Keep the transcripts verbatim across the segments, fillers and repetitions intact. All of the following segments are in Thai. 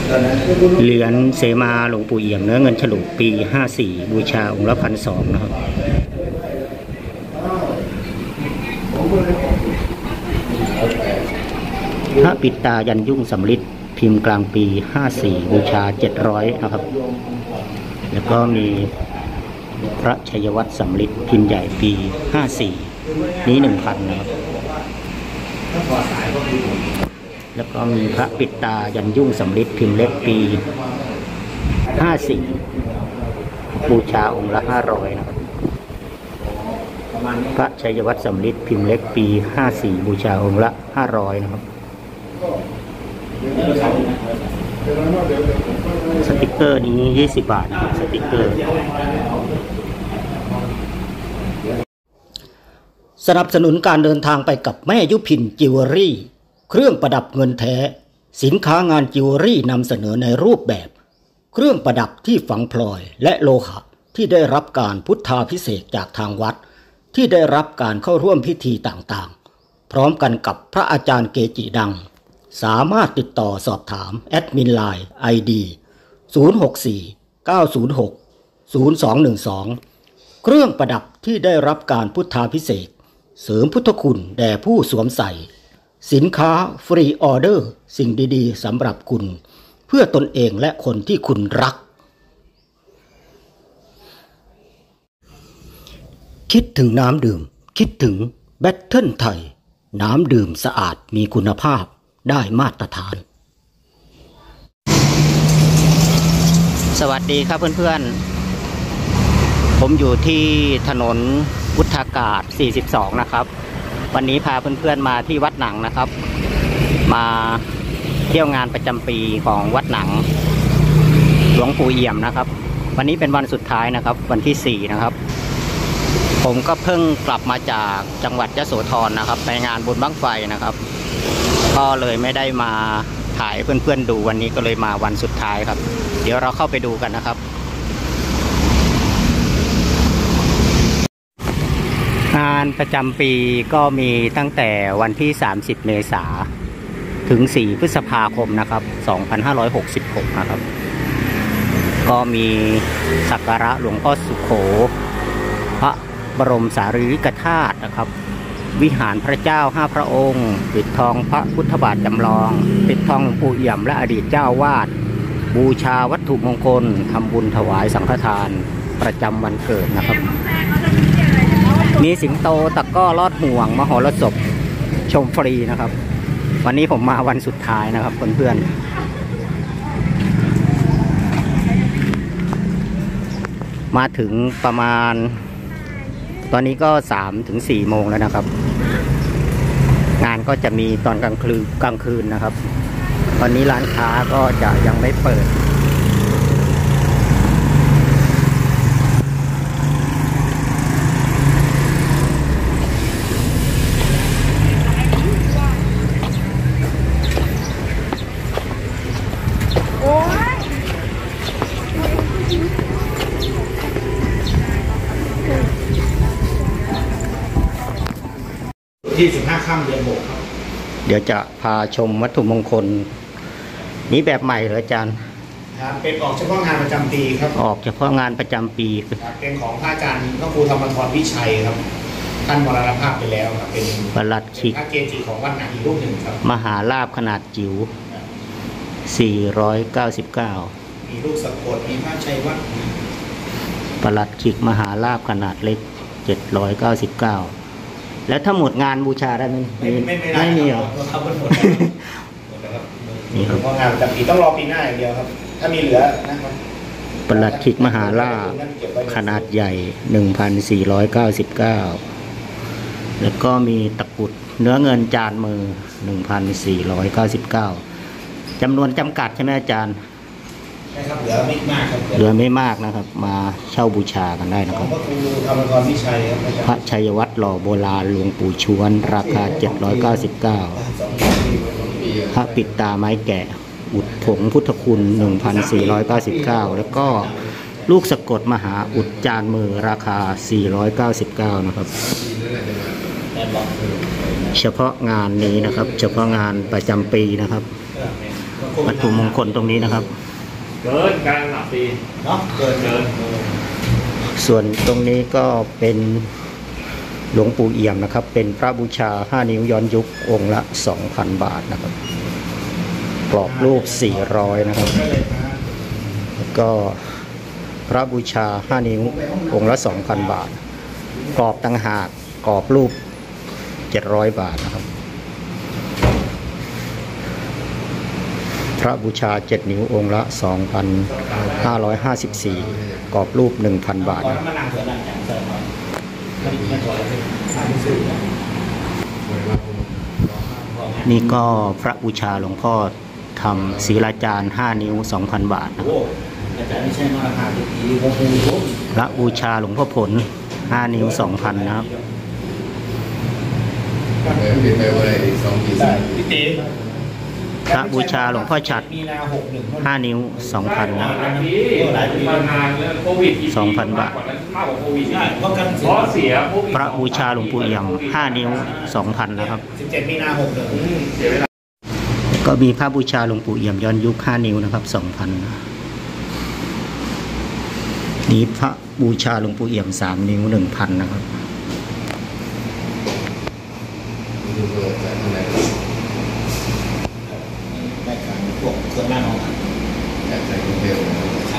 เหรียญเสมาหลวงปู่เอี่ยมเนื้อเงินฉลุปีห้าสี่บูชาองค์ละพันสองนะครับพระปิดตายันยุ่งสำริดพิมพ์กลางปีห้าสี่บูชาเจ็ดร้อยนะครับแล้วก็มีพระชัยวัฒน์สำริดพิมพ์ใหญ่ปีห้าสี่นี้หนึ่งพันนะครับแล้วก็มีพระปิดตายันยุ่งสำริดพิมพ์เล็กปีห้าสี่บูชาองค์ละห้าร้อยนะครับพระชัยวัฒน์สำริดพิมพ์เล็กปีห้าสี่บูชาองค์ละห้าร้อยนะครับสติกเกอร์นี้ยี่สิบบาทนะครับสติกเกอร์สนับสนุนการเดินทางไปกับแม่ยุพินจิวเวลรี่เครื่องประดับเงินแท้สินค้างานจิวเวลรี่นำเสนอในรูปแบบเครื่องประดับที่ฝังพลอยและโลหะที่ได้รับการพุทธาภิเษกจากทางวัดที่ได้รับการเข้าร่วมพิธีต่างๆพร้อมกันกับพระอาจารย์เกจิดังสามารถติดต่อสอบถามแอดมินไลน์ ไอ ดี ศูนย์ หก สี่ เก้า ศูนย์ หก ศูนย์ สอง หนึ่ง สองเครื่องประดับที่ได้รับการพุทธาภิเษกเสริมพุทธคุณแด่ผู้สวมใส่สินค้าฟรีออเดอร์สิ่งดีๆสำหรับคุณเพื่อตนเองและคนที่คุณรักคิดถึงน้ำดื่มคิดถึงแบตเทิลไทยน้ำดื่มสะอาดมีคุณภาพได้มาตรฐานสวัสดีครับเพื่อนๆผมอยู่ที่ถนนวุฒากาศสี่สิบสองนะครับวันนี้พาเพื่อนๆมาที่วัดหนังนะครับมาเที่ยวงานประจำปีของวัดหนังหลวงปู่เอี่ยมนะครับวันนี้เป็นวันสุดท้ายนะครับวันที่สี่นะครับผมก็เพิ่งกลับมาจากจังหวัดยโสธรนะครับไปงานบุญบั้งไฟนะครับก็เลยไม่ได้มาถ่ายเพื่อนๆดูวันนี้ก็เลยมาวันสุดท้ายครับเดี๋ยวเราเข้าไปดูกันนะครับงานประจำปีก็มีตั้งแต่วันที่สามสิบเมษายนถึงสี่พฤษภาคมนะครับสองพันห้าร้อยหกสิบหกนะครับก็มีสักการะหลวงพ่อสุโขพระบรมสารีริกธาตุนะครับวิหารพระเจ้าห้าพระองค์ปิดทองพระพุทธบาทจำลองปิดทองหลวงปู่เอี่ยมและอดีตเจ้าวาดบูชาวัตถุมงคลทำบุญถวายสังฆทานประจำวันเกิดนะครับมีสิงโตตะก้อลอดห่วงมหรสพชมฟรีนะครับวันนี้ผมมาวันสุดท้ายนะครับเพื่อนๆมาถึงประมาณตอนนี้ก็สามถึงสี่โมงแล้วนะครับงานก็จะมีตอนกลางคืนกลางคืนนะครับตอนนี้ร้านค้าก็จะยังไม่เปิดที่สิบห้าค่ำเดือนหกครับเดี๋ยวจะพาชมวัตถุมงคลนี้แบบใหม่เหรออาจารย์เป็นออกเฉพาะงานประจำปีครับออกเฉพาะงานประจำปีเป็นของพระอาจารย์พระครูธรรมธรวิชัยครับท่านมรณภาพไปแล้วครับเป็นประหลัดขิกพระเกจิของวัดหนังอีกรูปหนึ่งครับมหาลาภขนาดจิ๋วสี่ร้อยเก้าสิบเก้ามีลูกสะกดมีพระชัยวัฒน์ประหลัดขิกมหาลาภขนาดเล็กเจ็ดร้อยเก้าสิบเก้าแล้วถ้าหมดงานบูชาได้ไหมไม่ไม่ไม่มีหรอครับหมดหมดนะครับนี่ครับงานประจำปีต้องรอปีหน้าอย่างเดียวครับถ้ามีเหลือนะครับประหลัดขิกมหาลาภขนาดใหญ่ หนึ่งพันสี่ร้อยเก้าสิบเก้า แล้วก็มีตะกุดเนื้อเงินจานมือ หนึ่งพันสี่ร้อยเก้าสิบเก้า จำนวนจำกัดใช่ไหมอาจารย์ใช่ครับเหลือไม่มากครับเหลือไม่มากนะครับมาเช่าบูชากันได้นะครับพระครูธรรมธรวิชัยครับพระชัยวัฒน์หล่อโบราณหลวงปู่ชวนราคาเจ็ดร้อยเก้าสิบเก้าพระปิดตาไม้แกะอุดผงพุทธคุณ หนึ่งพันสี่ร้อยเก้าสิบเก้า แล้วก็ลูกสะกดมหาอุดจานมือราคาสี่ร้อยเก้าสิบเก้านะครับเฉพาะงานนี้นะครับเฉพาะงานประจำปีนะครับวัตถุมงคลตรงนี้นะครับเกินการหลับปีเนาะเกินเกินส่วนตรงนี้ก็เป็นหลวงปู่เอี่ยมนะครับ เป็นพระบูชาห้านิ้วย้อนยุคองค์ละ สองพัน บาทนะครับกรอบรูปสี่ร้อยนะครับแล้วก็พระบูชาห้านิ้วองค์ละ สองพัน บาทกรอบต่างหากกรอบรูปเจ็ดร้อยบาทนะครับพระบูชาเจ็ดนิ้วองค์ละ สองพันห้าร้อยห้าสิบสี่ กรอบรูป หนึ่งพัน บาทนะมานั่งเถอะนั่งอย่างเสริมครับไม่ไม่ถอยเลยสามสิบนี่ก็พระบูชาหลวงพ่อทำศีลาจารย์ห้านิ้ว สองพัน บาทนะโอ้อาจารย์ไม่ใช่มาหาทุกทีวงภูมิพระบูชาหลวงพ่อผลห้านิ้ว สองพัน นะครับเออเป็นไปว่าอะไรสองกี่ใช่สิบพี่ตีพระบูชาหลวงพ่อฉัตรมีนาหกหนึ่งห้านิ้ว สองพัน นะหลายปีมานานแล้วโควิดกี่ปีสองพัน บาทมากกว่านั้นมากกว่าโควิดใช่เพราะกันเพราะเสียโควิดพระบูชาหลวงปู่เอี่ยมห้านิ้ว สองพัน นะครับสิบเจ็ดมีนาหกหนึ่งอืมเสียเวลาก็มีพระบูชาหลวงปู่เอี่ยมย้อนยุคห้านิ้วนะครับ สองพัน นี่พระบูชาหลวงปู่เอี่ยมสามนิ้ว หนึ่งพัน นะครับดูเบอร์จากที่ไหนได้การพวกเครื่องหน้าน้องอ่ะจากใส่กรุงเทพนะครับครับ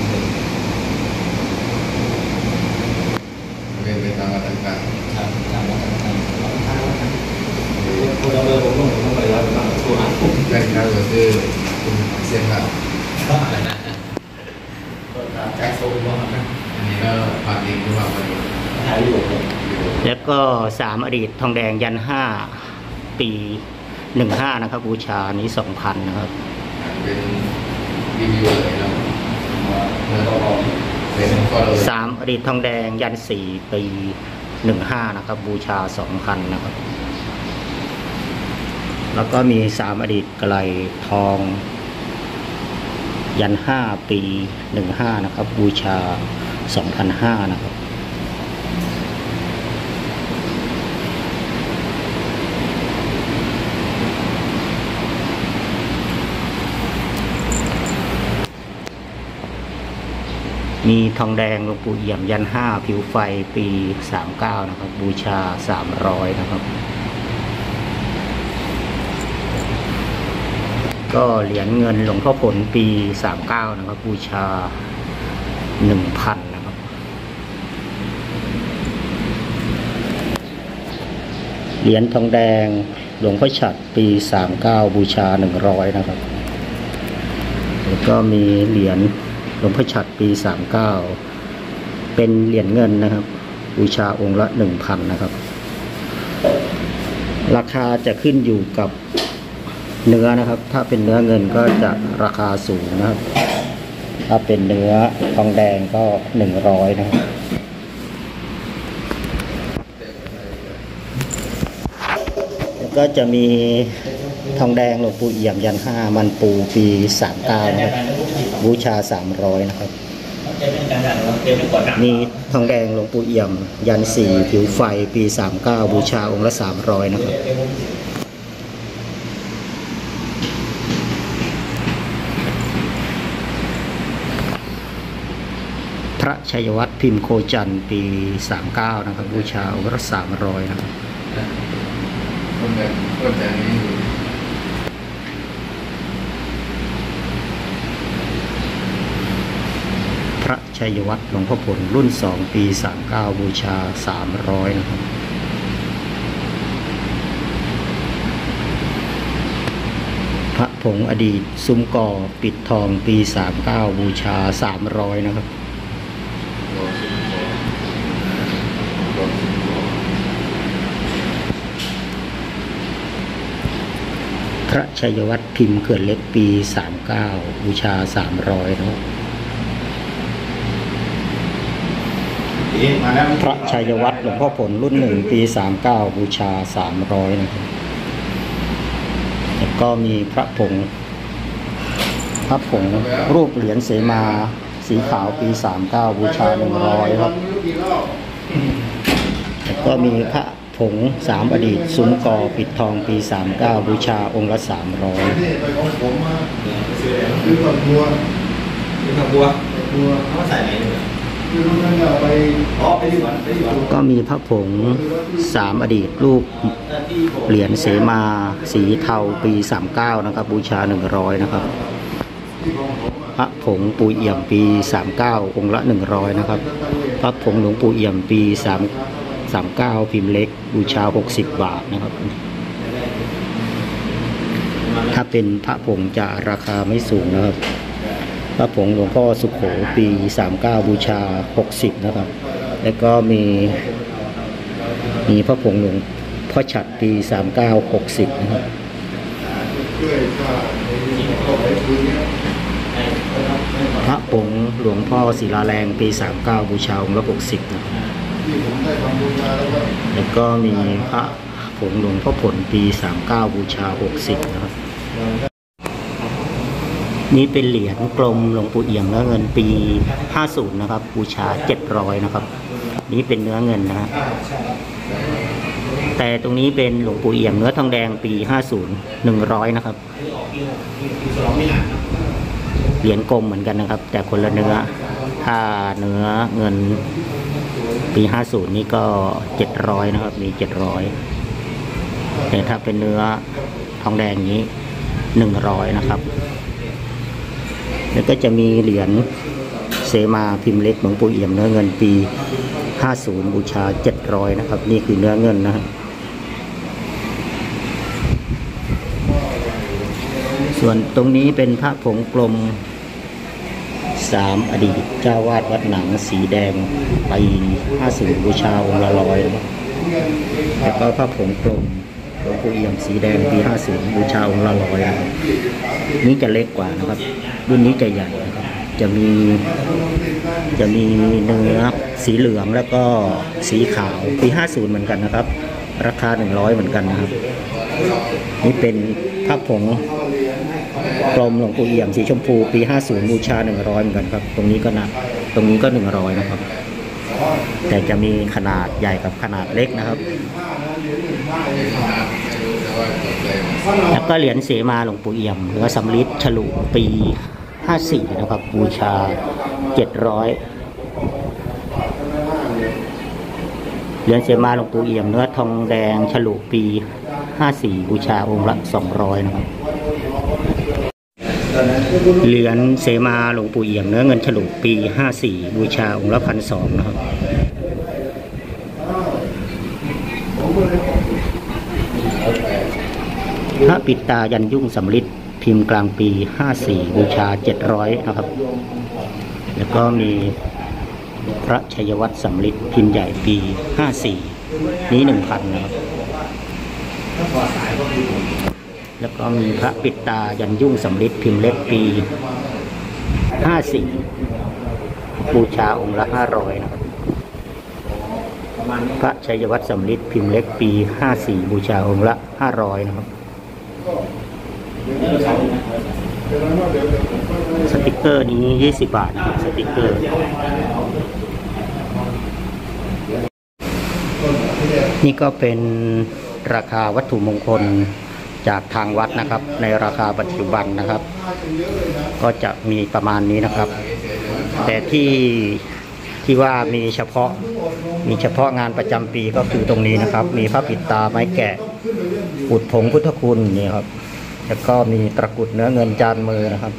เป็นไปตามมาตรการครับทำแล้วกันทำแล้วกันคุณเอาเบอร์ผมลงผมไปแล้วผมต้องตัวหาปุ๊บแม่ค้าก็คือคุณเสียงครับก็อะไรนะแจ็คโซ่ว่ามันอันนี้ก็ฝากเองคือว่าไปถ่ายรูปเลยแล้วก็สามอดีตทองแดงยันห้าปีหนึ่งห้านะครับ บูชานี้สองพันนะครับเป็นรีวิวเลยเนาะแล้วก็เป็นข้อเลยสามอดีตทองแดงยันสี่ปีหนึ่งห้านะครับ บูชาสองพันนะครับ แล้วก็มีสามอดีตไกลทอง ยันห้าปีหนึ่งห้านะครับ บูชาสองพันห้านะครับ มีทองแดงหลวงปู่เอี่ยมยันห้าผิวไฟปีสามเก้านะครับ บูชาสามร้อยนะครับ ก็เหรียญเงินหลวงพ่อผลปีสามเก้านะครับ บูชาหนึ่งพันนะครับ เหรียญทองแดงหลวงพ่อฉัตรปีสามเก้าบูชาหนึ่งร้อยนะครับแล้วก็มีเหรียญหลวงพ่อฉัตรปีสามเก้าเป็นเหรียญเงินนะครับ บูชาองค์ละหนึ่งพันนะครับ ราคาจะขึ้นอยู่กับเนื้อนะครับ ถ้าเป็นเนื้อเงินก็จะราคาสูงนะครับ ถ้าเป็นเนื้อทองแดงก็หนึ่งร้อยนะครับ แล้วก็จะมีทองแดงหลวงปู่เอี่ยมยันห้ามันปูปีสามเก้านะครับ บูชาสามร้อยนะครับเต็มเป็นการดันเต็มเป็นกดดันมีทองแดงหลวงปู่เอี่ยมยันสี่ผิวไฟปีสามเก้าบูชาองค์ละสามร้อยนะครับ พระชัยวัฒน์พิมพ์โคจันทร์ปีสามเก้านะครับ บูชาองค์ละสามร้อยนะครับคนแบบคนแบบนี้อยู่พระชัยวัฒน์หลวงพ่อผลรุ่นสองปีสามเก้าบูชาสามร้อยนะครับ พระผงอดีตซุ้มก่อปิดทองปีสามเก้าบูชาสามร้อยนะครับรอสิบกว่ารอสิบกว่าพระชัยวัฒน์พิมพ์เขื่อนเล็กปีสามเก้าบูชาสามร้อยนะครับมาแล้วพระชัยวัฒน์หลวงพ่อผลรุ่นหนึ่งปีสามเก้าบูชาสามร้อยนะครับแล้วก็มีพระผงพระผงรูปเหรียญเสมาสีขาวปีสามเก้าบูชาหนึ่งร้อยครับแล้วก็มีพระผผงสามอดีตซุ้มกอปิดทองปีสามเก้าบูชาองค์ละสามร้อยนี่ไปของผมมาคือฝักบัวคือผักบัวฝักบัวเขาใส่ไหนเนี่ยคือตรงนั้นเอาไปอ๋อไปที่วัดไปที่วัดก็มีพระผงสามอดีตรูปเหรียญเสมาสีเทาปีสามเก้านะครับบูชาหนึ่งร้อยนะครับที่ของผมอ่ะพระผงปู่เอี่ยมปีสามเก้าองค์ละหนึ่งร้อยนะครับพระผงหลวงปู่เอี่ยมปีสาม สามเก้าพิมพ์เล็กบูชาหกสิบบาทนะครับถ้าเป็นพระผงจะราคาไม่สูงนะครับพระผงหลวงพ่อสุโขปีสามเก้าบูชาหกสิบนะครับแล้วก็มีมีพระผงหลวงพ่อฉัตรปีสามเก้าหกสิบนะครับช่วยค่าเข้าไปคุยเนี่ยพระผงหลวงพ่อศิลาแรงปีสามเก้าบูชาองค์ละหกสิบนะครับที่ผมได้ทำบุญมาแล้วก็แล้วก็มีพระผงหลวงพ่อผลปีสามเก้าบูชาหกสิบนะครับนี่เป็นเหรียญกลมหลวงปู่เอี่ยมเนื้อเงินปีห้าสิบนะครับบูชาเจ็ดร้อยนะครับนี่เป็นเนื้อเงินนะฮะแต่ตรงนี้เป็นหลวงปู่เอี่ยมเนื้อทองแดงปีห้าสิบ หนึ่งร้อยนะครับเหรียญกลมเหมือนกันนะครับแต่คนละเนื้อถ้าเนื้อเงินปีห้าสิบนี่ก็เจ็ดร้อยนะครับมีเจ็ดร้อยแต่ถ้าเป็นเนื้อทองแดงนี้หนึ่งร้อยนะครับแล้วก็จะมีเหรียญเสมาพิมพ์เล็กหลวงปู่เอี่ยมเนื้อเงินปีห้าสิบบูชาเจ็ดร้อยนะครับนี่คือเนื้อเงินนะฮะส่วนตรงนี้เป็นพระผงกลมสามอดีตเจ้าวาดวัดหนังสีแดงปีห้าสิบบูชาองค์ละร้อยนะครับแล้วก็พระผงกลมหลวงปู่เอี่ยมสีแดงปีห้าสิบบูชาองค์ละร้อยนะครับนี้จะเล็กกว่านะครับรุ่นนี้จะใหญ่นะครับจะมีจะมีเนื้อสีเหลืองแล้วก็สีขาวปีห้าสิบเหมือนกันนะครับราคาหนึ่งร้อยเหมือนกันนะครับนี่เป็นพระผงกลมหลวงปู่เอี่ยมสีชมพูปีห้าสิบบูชาหนึ่งร้อยเหมือนกันครับตรงนี้ก็หนักตรงนี้ก็หนึ่งร้อยนะครับแต่จะมีขนาดใหญ่กับขนาดเล็กนะครับแล้วก็เหรียญเสมาหลวงปู่เอี่ยมหรือว่าสำริดฉลุปีห้าสิบนะครับบูชาเจ็ดร้อยเหรียญเสมาหลวงปู่เอี่ยมเนื้อทองแดงฉลุปีห้าสิบบูชาองค์ละสองร้อยนะครับเหรียญเสมาหลวงปู่เอี่ยมเนื้อเงินฉลุปีห้าสิบบูชาองค์ละพันสองนะครับพระปิดตายันยุ่งสำริดพิมพ์กลางปีห้าสิบบูชาเจ็ดร้อยนะครับแล้วก็มีพระชัยวัฒน์สำริดพิมพ์ใหญ่ปีห้าสิบนี้ หนึ่งพัน นะครับแล้วก็มีพระปิดตายันยุ่งสำริดพิมพ์เล็กปีห้าสิบบูชาองค์ละห้าร้อยนะครับพระชัยวัฒน์สำริดพิมพ์เล็กปีห้าสิบบูชาองค์ละห้าร้อยนะครับสติกเกอร์นี้ยี่สิบบาทนะครับสติกเกอร์นี่ก็เป็นราคาวัตถุมงคลจากทางวัดนะครับในราคาปัจจุบันนะครับก็จะมีประมาณนี้นะครับ แต่ที่ที่ว่ามีเฉพาะมีเฉพาะงานประจำปีก็คือตรงนี้นะครับมีพระปิดตาไม้แกะปุดผงพุทธคุณนี่ครับแล้วก็มีตะกรุดเนื้อเงินจานมือนะครับ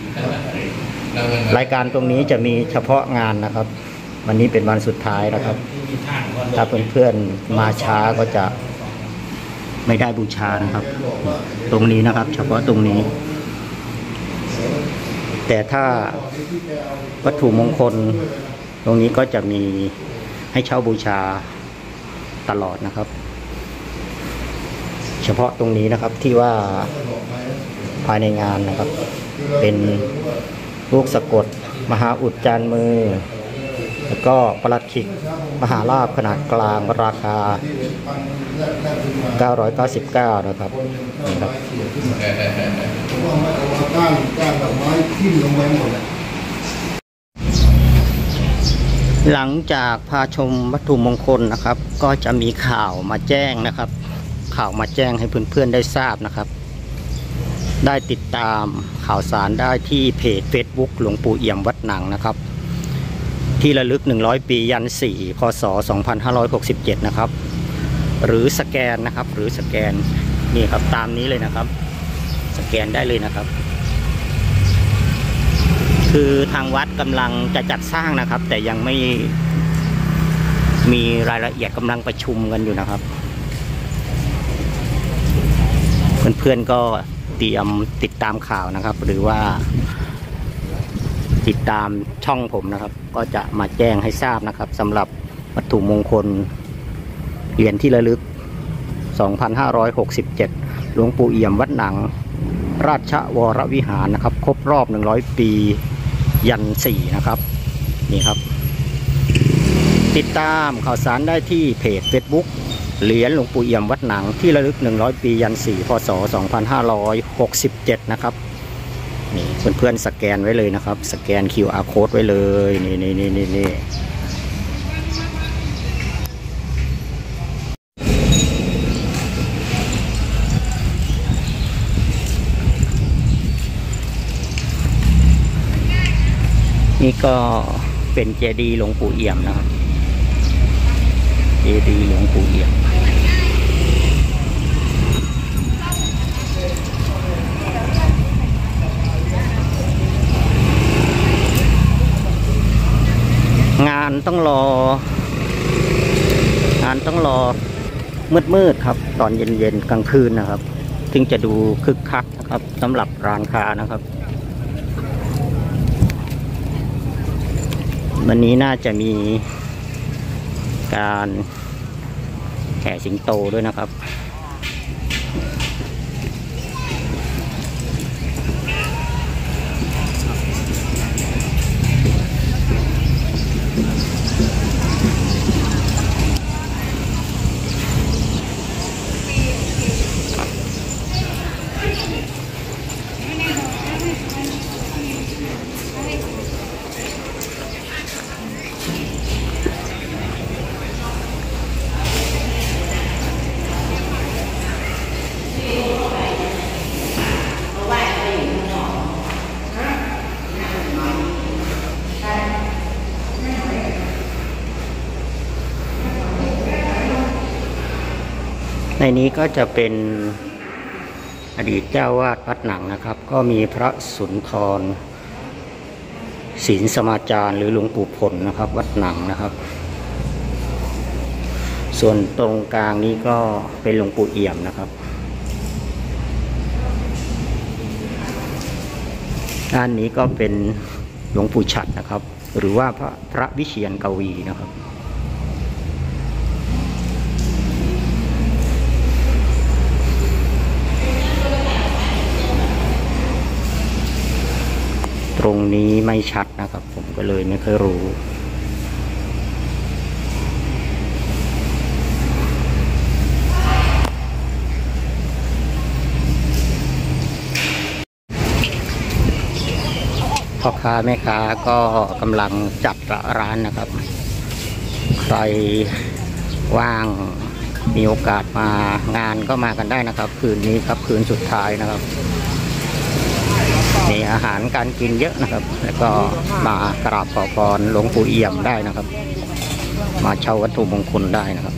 รายการตรงนี้จะมีเฉพาะงานนะครับ วันนี้เป็นวันสุดท้ายนะครับถ้าเพื่อนๆมาช้าก็จะไม่ได้บูชานะครับตรงนี้นะครับเฉพาะตรงนี้แต่ถ้าวัตถุมงคลตรงนี้ก็จะมีให้เช่าบูชาตลอดนะครับเฉพาะตรงนี้นะครับที่ว่าภายในงานนะครับเป็นลูกสะกดมหาอุดจานมือแล้วก็ประหลัดขิกมหาลาภขนาดกลางราคาเก้าร้อยเก้าสิบเก้านะครับนี่ครับก้านก้านดอกไม้ทิ่มลงไปหมดหลังจากพาชมวัตถุมงคลนะครับ ก็จะมีข่าวมาแจ้งนะครับ ข่าวมาแจ้งให้เพื่อนๆได้ทราบนะครับ ได้ติดตามข่าวสารได้ที่เพจ Facebook หลวงปู่เอี่ยมวัดหนังนะครับ ที่ระลึกหนึ่งร้อยปียันสี่พศสองพันห้าร้อยหกสิบเจ็ดนะครับหรือสแกนนะครับหรือสแกนนี่ครับตามนี้เลยนะครับสแกนได้เลยนะครับคือทางวัดกำลังจะจัดสร้างนะครับแต่ยังไม่มีรายละเอียดกำลังประชุมกันอยู่นะครับเพื่อนๆก็เตรียมติดตามข่าวนะครับหรือว่าติดตามช่องผมนะครับก็จะมาแจ้งให้ทราบนะครับสำหรับวัตถุมงคลเหรียญที่ระลึกสองพันห้าร้อยหกสิบเจ็ดหลวงปู่เอี่ยมวัดหนังราชวรวิหารนะครับครบรอบหนึ่งร้อยปียันสี่นะครับนี่ครับติดตามข่าวสารได้ที่เพจ Facebook เหรียญหลวงปู่เอี่ยมวัดหนังที่ระลึกหนึ่งร้อยปียันสี่พศสองพันห้าร้อยหกสิบเจ็ดนะครับนี่เพื่อนๆสแกนไว้เลยนะครับสแกน คิว อาร์ Code ไว้เลยนี่นี่นี่นี่นี่นี่ก็เป็นเจดีย์หลวงปู่เอี่ยมนะครับเจดีย์หลวงปู่เอี่ยมงานต้องรองานต้องรอมืดๆครับตอนเย็นๆกลางคืนนะครับถึงจะดูคึกคักนะครับสำหรับร้านค้านะครับวันนี้น่าจะมีการแห่สิงโตด้วยนะครับในนี้ก็จะเป็นอดีตเจ้าวาดวัดหนังนะครับก็มีพระสุนทรศีลสมาจารย์หรือหลวงปู่ผลนะครับวัดหนังนะครับส่วนตรงกลางนี้ก็เป็นหลวงปู่เอี่ยมนะครับด้านนี้ก็เป็นหลวงปู่ฉัตรนะครับหรือว่าพระพระวิเชียรกวีนะครับตรงนี้ไม่ชัดนะครับผมก็เลยไม่เคยรู้พ่อค้าแม่ค้าก็กำลังจัดร้านนะครับใครว่างมีโอกาสมางานก็มากันได้นะครับคืนนี้ครับคืนสุดท้ายนะครับมีอาหารการกินเยอะนะครับแล้วก็มากราบขอพรหลวงปู่เอี่ยมได้นะครับมาเช่าวัตถุมงคลได้นะครับ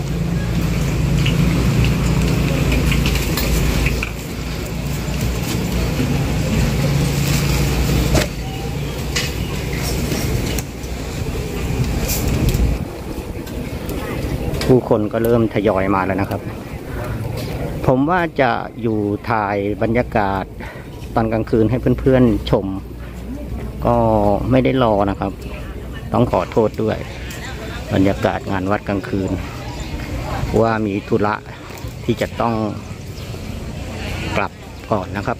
ผู้คนก็เริ่มทยอยมาแล้วนะครับผมว่าจะอยู่ถ่ายบรรยากาศตอนกลางคืนให้เพื่อนๆชมก็ไม่ได้รอนะครับต้องขอโทษด้วยบรรยากาศงานวัดกลางคืนว่ามีธุระที่จะต้องกลับก่อนนะครับ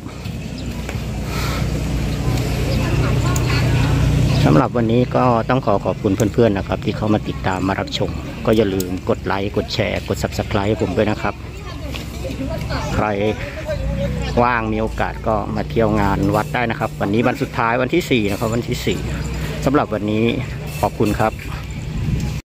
สำหรับวันนี้ก็ต้องขอขอบคุณเพื่อนๆนะครับที่เข้ามาติดตามมารับชมก็อย่าลืมกดไลค์กดแชร์กด ซับสไครบ์ ให้ผมด้วยนะครับใครว่างมีโอกาสก็มาเที่ยวงานวัดได้นะครับวันนี้วันสุดท้ายวันที่สี่นะครับวันที่สี่สำหรับวันนี้ขอบคุณครับ